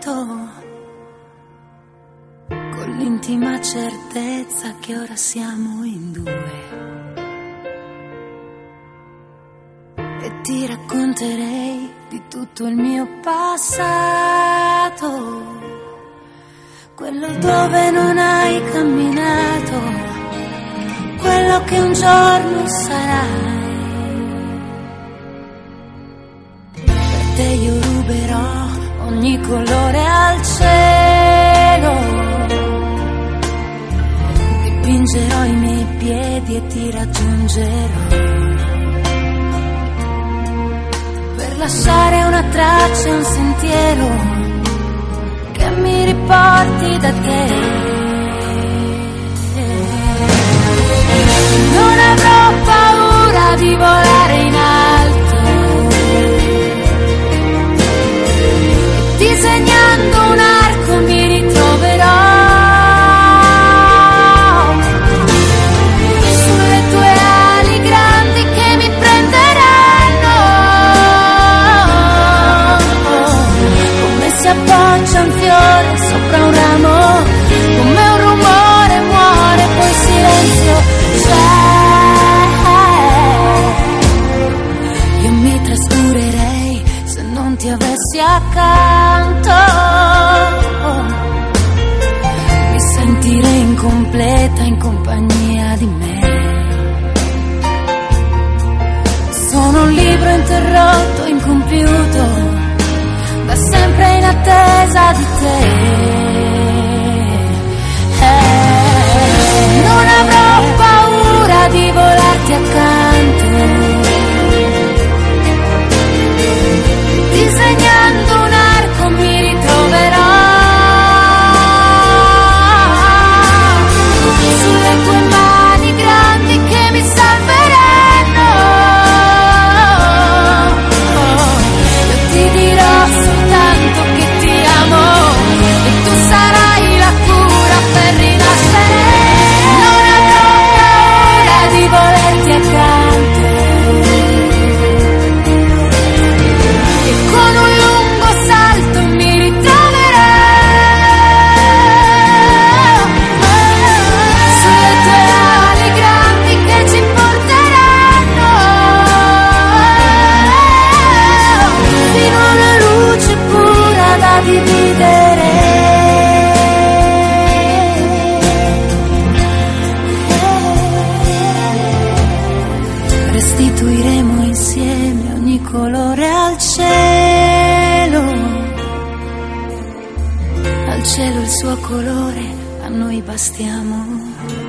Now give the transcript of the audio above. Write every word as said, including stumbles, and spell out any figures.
con l'intima certezza che ora siamo in due. E ti racconterei di tutto il mio passato, quello dove non hai camminato, quello che un giorno sarai. Per te io ruberò ogni colore al cielo, dipingerò i miei piedi e ti raggiungerò, per lasciare una traccia, un sentiero che mi riporti da te. Non avrò paura di volare in alto, disegnando un arco mi ritroverò sulle tue ali grandi che mi prenderanno, come si appoggia un fiore sopra un ramo, come un rumore muore poi silenzio c'è. Io mi trascurerei se non ti avessi accanto, mi sentirei incompleta in compagnia di me. Sono un libro interrotto, incompiuto, da sempre in attesa di te. Eh, non avrò paura di volarti accanto, disegnando un arco mi ritroverò sulle tue mani grandi che mi salveranno. Io ti dirò soltanto che ti amo e tu sarai la cura per rinascere. Non avrò paura di volerti accanto, e con un lungo salto mi ritroverò sulle tue ali grandi che ci porteranno fino a una luce pura da dividere. Restituiremo insieme ogni colore al cielo, al cielo il suo colore, a noi bastiamo.